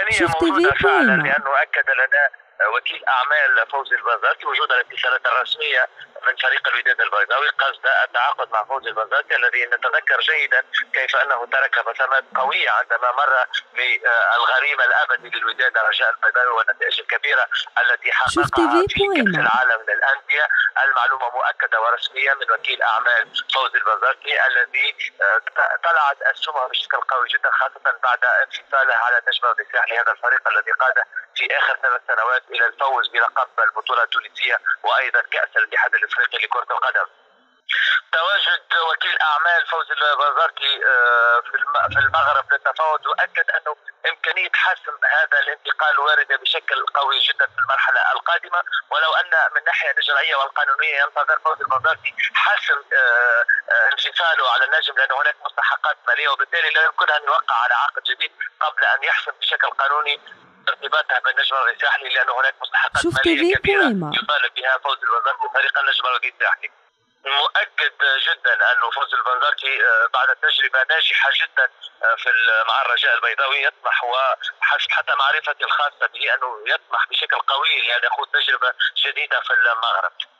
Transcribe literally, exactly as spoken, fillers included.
إمكانية موجودة فعلا، لأنه أكد لنا وكيل أعمال فوزي البنزرتي وجود الاتصالات الرسمية من فريق الوداد البيضاوي قصد التعاقد مع فوزي البنزرتي الذي نتذكر جيدا كيف أنه ترك بصمات قوية عندما مر بالغريم الأبدي للوداد الرجاء البيضاوي والنتائج الكبيرة التي حققها في كأس العالم للأندية. المعلومة مؤكدة ورسمية من وكيل أعمال فوزي البنزرتي الذي طلعت السمعة بشكل قوي جدا، خاصة بعد انفصاله على نجم الرساح لهذا الفريق الذي قاد في آخر ثلاث سنوات إلى الفوز بلقب البطولة التونسية وأيضا كأس الاتحاد الإفريقي لكرة القدم. تواجد وكيل أعمال فوزي البنزرتي في المغرب للتفاوض يؤكد أنه إمكانية حسم هذا الانتقال واردة بشكل قوي جدا في المرحلة القادمة، ولو أن من الناحية الإجرائية والقانونية ينتظر فوزي البنزرتي حسم انفصاله على النجم، لأن هناك مستحقات مالية وبالتالي لا يمكن أن يوقع على عقد جديد قبل أن يحسم بشكل قانوني ارتباطها بالنجم الرساحلي، لأن هناك مستحقات مالية كبيرة يطالب بها فوزي البنزرتي فريق النجم الرساحلي. مؤكد جدا أن فوزي البنزرتي بعد تجربة ناجحة جدا في مع الرجاء البيضاوي يطمح، وحسب حتى معرفتي الخاصة به أنه يطمح بشكل قوي لأن يخوض تجربة جديدة في المغرب.